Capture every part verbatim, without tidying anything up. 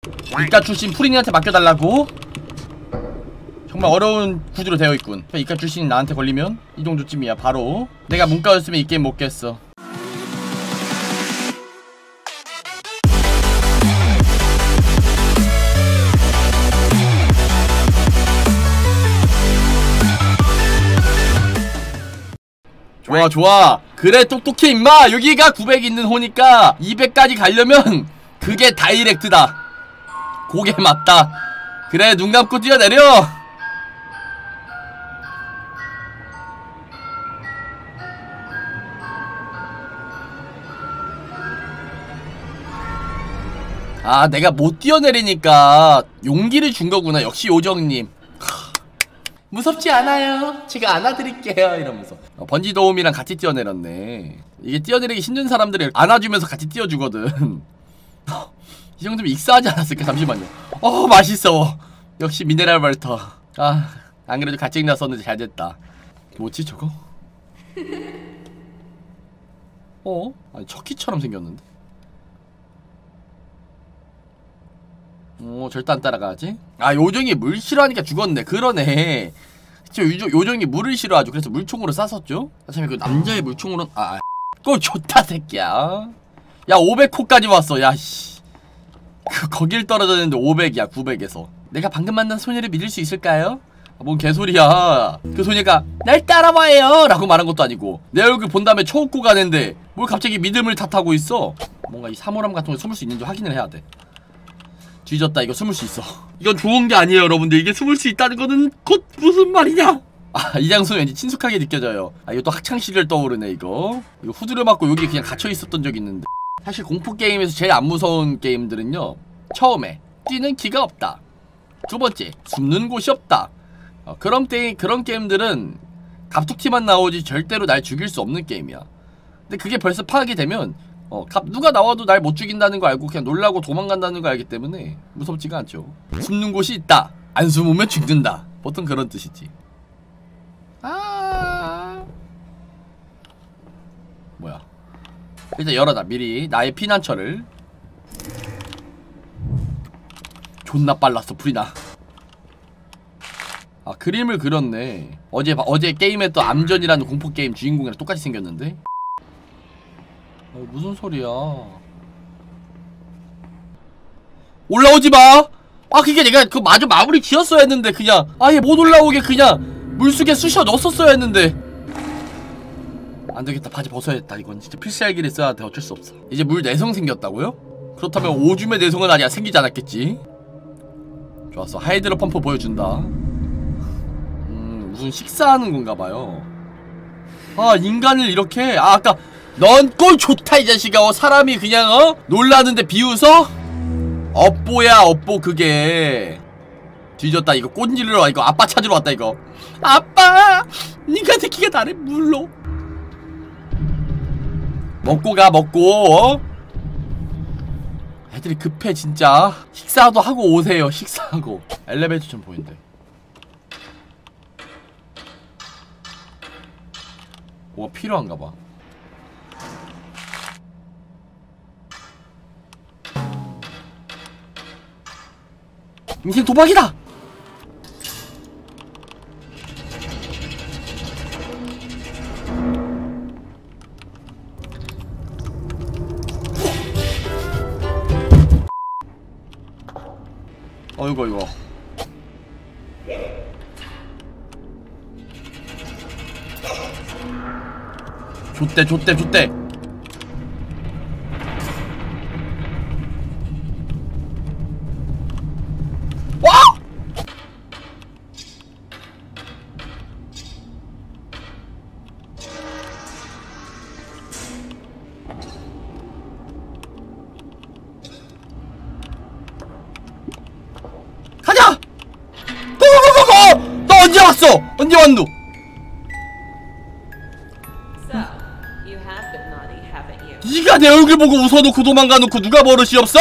이과 출신 프린이한테 맡겨달라고? 정말 어려운 구조로 되어있군. 이과 출신이 나한테 걸리면 이 정도쯤이야. 바로 내가 문과였으면 이 게임 못 깼어. 좋아 좋아. 그래 똑똑해 임마. 여기가 구백 있는 호니까 이백까지 가려면 그게 다이렉트다. 고개 맞다. 그래 눈 감고 뛰어내려. 아 내가 못 뛰어내리니까 용기를 준 거구나. 역시 요정님. 무섭지 않아요. 제가 안아드릴게요. 이러면서 어, 번지 도움이랑 같이 뛰어내렸네. 이게 뛰어내리기 힘든 사람들을 안아주면서 같이 뛰어주거든. 이 정도면 익사하지 않았을까? 잠시만요. 어 맛있어. 역시 미네랄 벌터. 아 안그래도 가증 났었는데 잘됐다. 뭐지 저거? 어? 아니 척키처럼 생겼는데? 어 절대 안 따라가지? 아 요정이 물 싫어하니까 죽었네. 그러네. 요정, 요정이 물을 싫어하죠. 그래서 물총으로 쐈었죠. 참 그 남자의 물총으로 아 꼴 좋다 새끼야. 야 오백 호까지 왔어. 야씨 그 거길 떨어졌는데 오백이야. 구백에서 내가 방금 만난 소녀를 믿을 수 있을까요? 아, 뭔 개소리야. 그 소녀가 날 따라와요 라고 말한 것도 아니고 내 얼굴 본 다음에 쳐웃고 가는데 뭘 갑자기 믿음을 탓하고 있어. 뭔가 이 사물함 같은 걸 숨을 수 있는지 확인을 해야 돼. 뒤졌다. 이거 숨을 수 있어. 이건 좋은 게 아니에요 여러분들. 이게 숨을 수 있다는 거는 곧 무슨 말이냐. 아 이 장소는 왠지 친숙하게 느껴져요. 아 이거 또 학창시절 떠오르네. 이거 이거 후드려 맞고 여기 그냥 갇혀있었던 적이 있는데. 사실 공포게임에서 제일 안 무서운 게임들은요, 처음에 뛰는 기가 없다, 두 번째 숨는 곳이 없다. 어, 그런, 게임, 그런 게임들은 갑툭튀만 나오지 절대로 날 죽일 수 없는 게임이야. 근데 그게 벌써 파악이 되면 어, 갑, 누가 나와도 날 못 죽인다는 거 알고 그냥 놀라고 도망간다는 거 알기 때문에 무섭지가 않죠. 숨는 곳이 있다, 안 숨으면 죽는다, 보통 그런 뜻이지. 아 뭐야. 일단 열어놔 미리 나의 피난처를. 존나 빨랐어 프리나. 아 그림을 그렸네. 어제 어제 게임에 또 암전이라는 공포게임 주인공이랑 똑같이 생겼는데. 어, 무슨 소리야. 올라오지마. 아 그게 내가 그 마저 마무리 지었어야 했는데 그냥 아예 못 올라오게 그냥 물속에 쑤셔 넣었었어야 했는데. 안되겠다. 바지 벗어야겠다. 이건 진짜 필살기를 써야 돼. 어쩔 수 없어. 이제 물 내성 생겼다고요? 그렇다면 오줌의 내성은 아니야. 생기지 않았겠지. 좋았어. 하이드로 펌프 보여준다. 음 무슨 식사하는 건가봐요. 아 인간을 이렇게. 아 아까 넌 꼴 좋다 이 자식아. 어 사람이 그냥 어 놀라는데 비웃어? 업보야 업보. 그게 뒤졌다. 이거 꼰질러 와. 이거 아빠 찾으러 왔다. 이거 아빠 니가 새끼가 나를 물러. 먹고 가 먹고. 어? 애들이 급해 진짜. 식사도 하고 오세요. 식사하고. 엘리베이터 좀 보인대. 뭐가 필요한가봐. 인생 도박이다. 어이구 이거 좆대 좆대 좆대. 와! 가자! 고고고고! 너 언제 왔어? 언제 왔노? 니가 내 얼굴 보고 웃어놓고 도망가놓고 누가 버릇이 없어?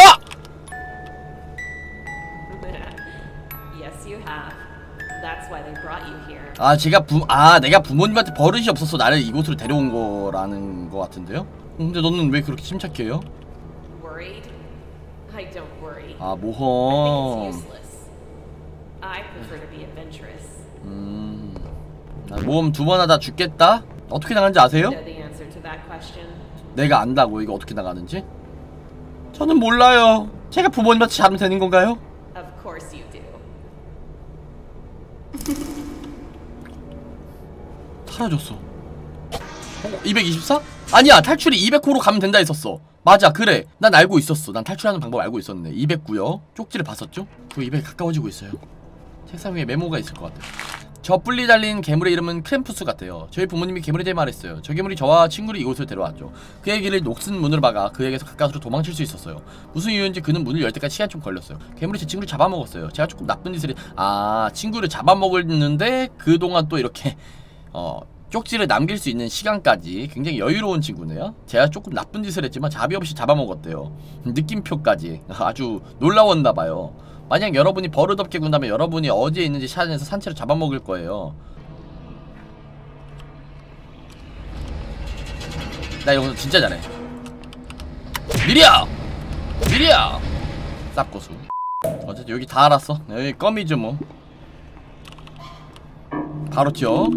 아 제가 부.. 아 내가 부모님한테 버릇이 없어서 나를 이곳으로 데려온 거라는 거 같은데요? 근데 너는 왜 그렇게 침착해요? Worried? I don't worry. 아 모험. I prefer to be adventurous. 음, 나 모험 두 번 하다 죽겠다? 어떻게 나가는지 아세요? Know the answer to that question? 내가 안다고 이거 어떻게 나가는지? 저는 몰라요. 제가 부모님한테 잘하면 되는 건가요? Of course you do. 사라졌어. 어, 이백이십사? 아니야, 탈출이 이백 호로 가면 된다 했었어. 맞아, 그래. 난 알고 있었어. 난 탈출하는 방법 알고 있었네. 이백구요. 쪽지를 봤었죠? 그 이백에 가까워지고 있어요. 책상 위에 메모가 있을 것 같아요. 저 뿔리 달린 괴물의 이름은 크램푸스 같아요. 저희 부모님이 괴물에 대해 말했어요. 저 괴물이 저와 친구를 이곳을 데려왔죠. 그의 길을 녹슨 문으로 막아 그에게서 가까스로 도망칠 수 있었어요. 무슨 이유인지 그는 문을 열 때까지 시간이 좀 걸렸어요. 괴물이 제 친구를 잡아먹었어요. 제가 조금 나쁜 짓을 해... 아, 친구를 잡아먹었는데 그동안 또 이렇게 어... 쪽지를 남길 수 있는 시간까지 굉장히 여유로운 친구네요. 제가 조금 나쁜 짓을 했지만 자비 없이 잡아먹었대요. 느낌표까지 아주 놀라웠나봐요. 만약 여러분이 버릇없게 군다면 여러분이 어디에 있는지 찾아내서 산채로 잡아먹을 거예요. 나 이거 진짜 잘해. 미리야! 미리야! 쌉고수. 어쨌든 여기 다 알았어. 여기 껌이죠 뭐. 바로 튀어.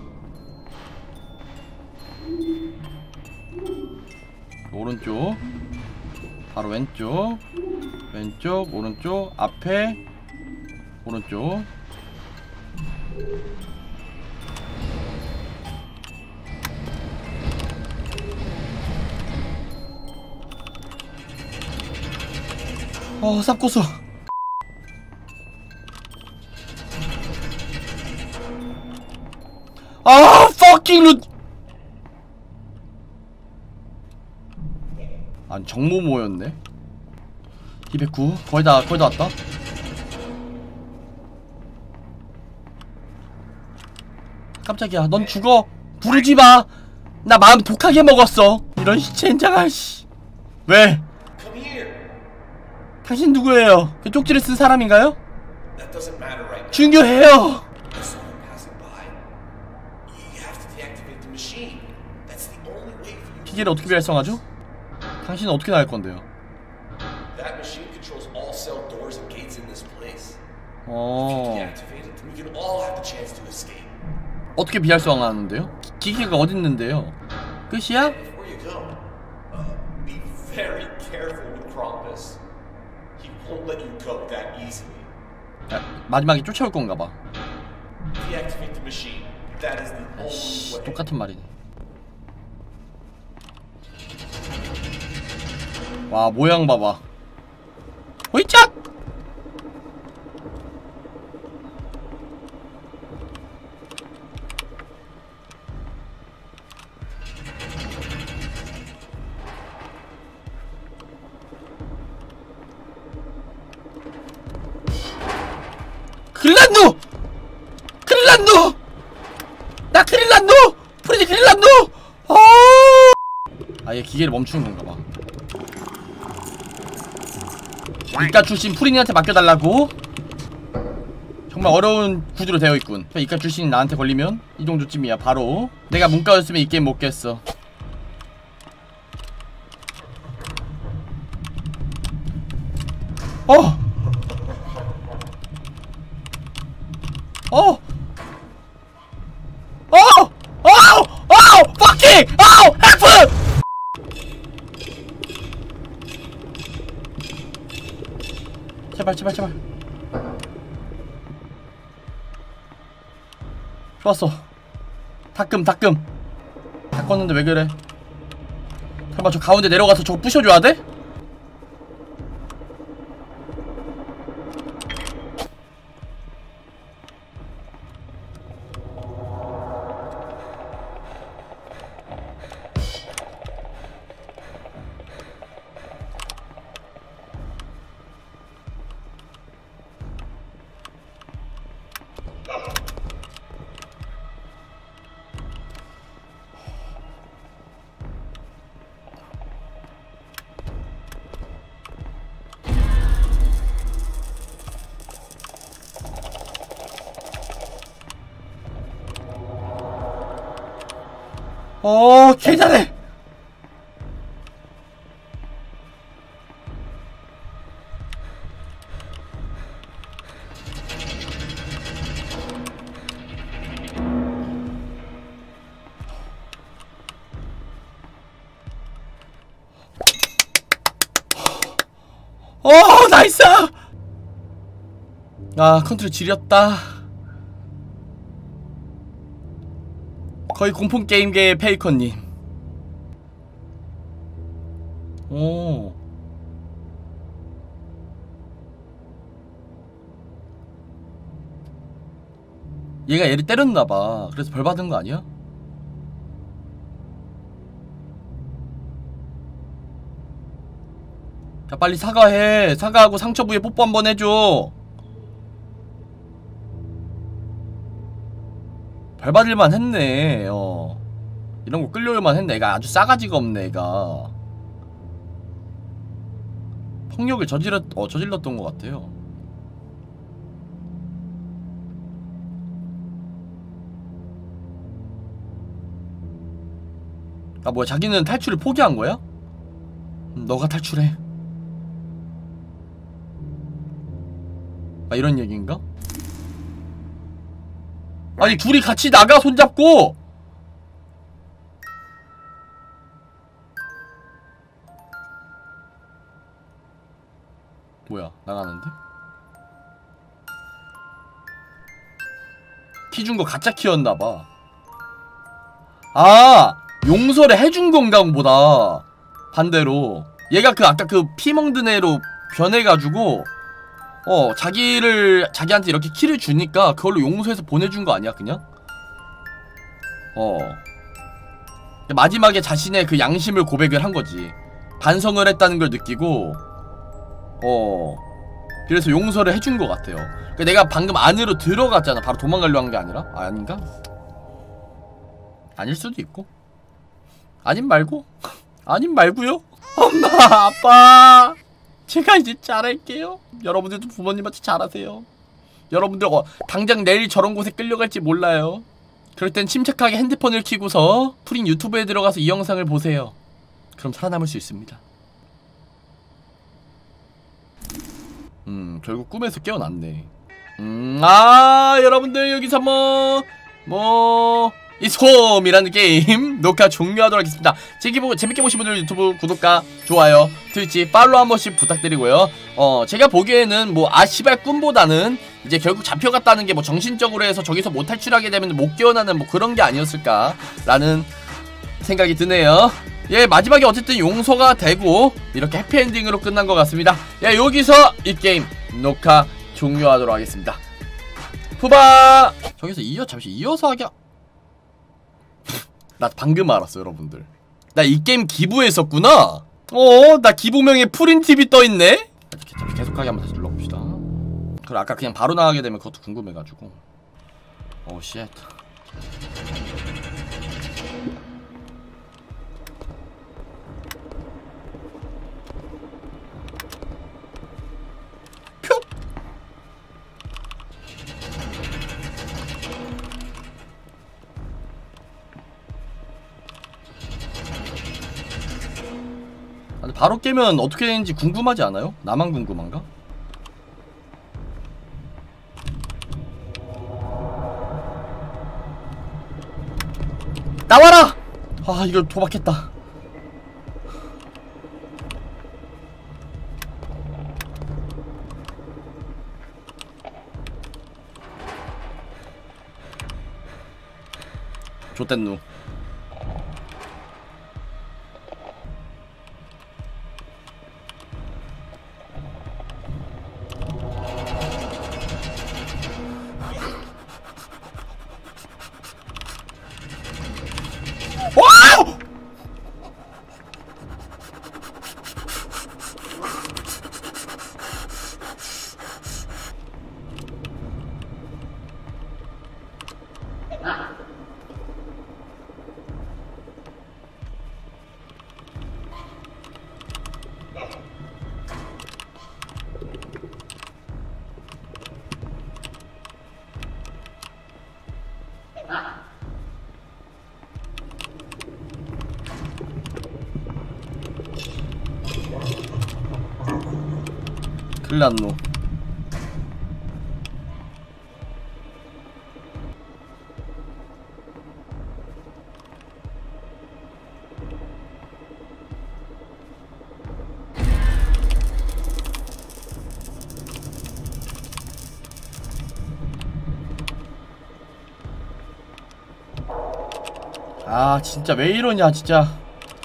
오른쪽, 바로 왼쪽, 왼쪽, 오른쪽, 앞에, 오른쪽. 어, 쌉고수. 아, fucking 루. 아니 정모모였네. 이백구 거의다 거의다 왔다. 깜짝이야. 넌 죽어. 부르지마. 나 마음 독하게 먹었어. 이런 젠장아 씨. 왜? 당신 누구예요? 그 쪽지를 쓴 사람인가요? 중요해요. 기계를 어떻게 활성화하죠? 당신은 어떻게 나갈 건데요? 어. 어떻게 비활성화하는데요? 기계가 어디 있는데요? 끝이야? 야, 마지막에 쫓아올 건가 봐. 아이씨, 똑같은 말이네. 와, 모양 봐봐. 호이짝! 큰일났노! 큰일났노! 나 큰일났노! 프레디 큰일났노! 아! 아얘 기계를 멈추는 건가 봐. 이과 출신 프린이한테 맡겨달라고? 정말 어려운 구조로 되어있군. 이과 출신이 나한테 걸리면 이 정도쯤이야. 바로 내가 문과였으면 이 게임 못깼어. 어! 어! 어! 어! 어! 퍼킹! 어! 헬프! 제발 제발 제발. 좋았어. 닦음 닦음. 닦았는데 왜 그래? 설마 저 가운데 내려가서 저거 부셔줘야 돼? 어, 개잘해. 어 나이스. 아 컨트롤 지렸다. 거의 공포 게임계의 페이커님. 오. 얘가 얘를 때렸나봐. 그래서 벌 받은 거 아니야? 자 빨리 사과해. 사과하고 상처 부위에 뽀뽀 한번 해줘. 벌 받을만 했네. 어 이런거 끌려올만 했네. 애가 아주 싸가지가 없네 애가. 폭력을 저질렀, 어, 저질렀던 것 같아요. 아 뭐야 자기는 탈출을 포기한 거야? 음, 너가 탈출해. 아 이런 얘기인가? 아니 둘이 같이 나가 손잡고. 뭐야 나가는데? 키 준 거 가짜 키였나봐. 아 용서를 해준 건가 보다. 반대로 얘가 그 아까 그 피 먹는 애로 변해가지고 어 자기를 자기한테 이렇게 키를 주니까 그걸로 용서해서 보내준 거 아니야 그냥? 어 마지막에 자신의 그 양심을 고백을 한 거지. 반성을 했다는 걸 느끼고 어 그래서 용서를 해준 것 같아요. 그러니까 내가 방금 안으로 들어갔잖아. 바로 도망가려고 한 게 아니라? 아, 아닌가? 아닐 수도 있고 아님 말고 아님 말고요. 엄마 아빠 제가 이제 잘할게요. 여러분들도 부모님한테 잘하세요. 여러분들 어, 당장 내일 저런 곳에 끌려갈지 몰라요. 그럴 땐 침착하게 핸드폰을 켜고서 프린 유튜브에 들어가서 이 영상을 보세요. 그럼 살아남을 수 있습니다. 음 결국 꿈에서 깨어났네. 음 아 여러분들 여기서 뭐 뭐 이 솜이라는 게임 녹화 종료하도록 하겠습니다. 재밌게, 재밌게 보신 분들 유튜브 구독과 좋아요, 트위치 팔로우 한 번씩 부탁드리고요. 어 제가 보기에는 뭐 아시발 꿈보다는 이제 결국 잡혀갔다는 게 뭐 정신적으로 해서 저기서 못 탈출하게 되면 못 깨어나는 뭐 그런 게 아니었을까라는 생각이 드네요. 예 마지막에 어쨌든 용서가 되고 이렇게 해피엔딩으로 끝난 것 같습니다. 예 여기서 이 게임 녹화 종료하도록 하겠습니다. 푸바. 저기서 이어 잠시 이어서 하기. 나 방금 알았어 여러분들. 나 이 게임 기부했었구나. 어 나 기부명에 프린티비 떠있네. 이렇게 잠시 계속하게 한번 다시 눌러봅시다. 그리고 아까 그냥 바로 나가게 되면 그것도 궁금해가지고. 오 쉣. 근데 바로 깨면 어떻게 되는지 궁금하지 않아요? 나만 궁금한가? 나와라! 아 이걸 도박했다. 좆댄누. 큰일났노. 아 진짜 왜 이러냐 진짜.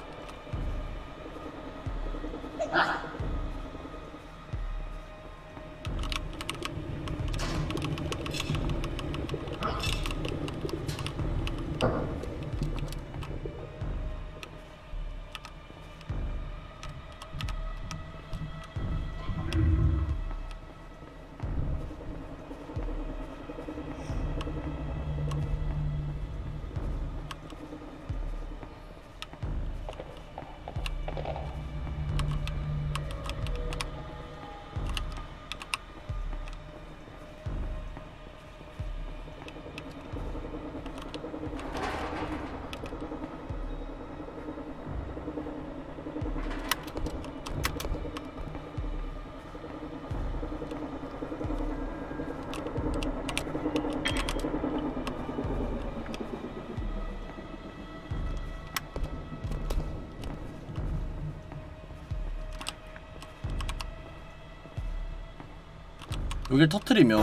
여길 터트리면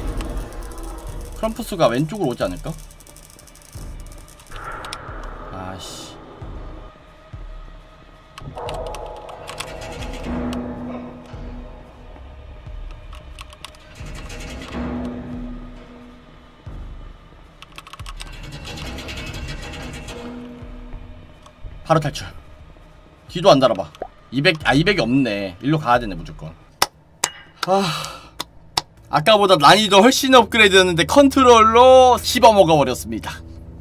크럼프스가 왼쪽으로 오지 않을까? 아씨. 바로 탈출. 뒤도 안 달아봐. 이백, 아 이백이 없네. 일로 가야 되네 무조건. 아, 아까보다 난이도 훨씬 업그레이드였는데 컨트롤로 씹어먹어 버렸습니다.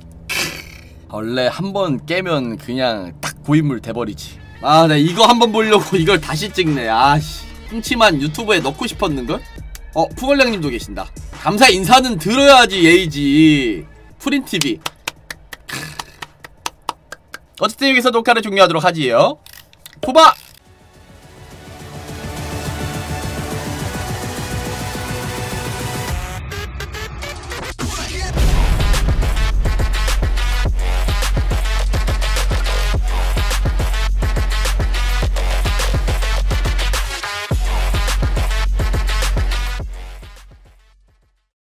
원래 한번 깨면 그냥 딱 고인물 돼버리지. 아, 네 이거 한번 보려고 이걸 다시 찍네. 아씨, 훔치만 유튜브에 넣고 싶었는걸? 어, 푸걸량님도 계신다. 감사 인사는 들어야지 예의지. 프린티비. 어쨌든 여기서 녹화를 종료하도록 하지요. 푸바!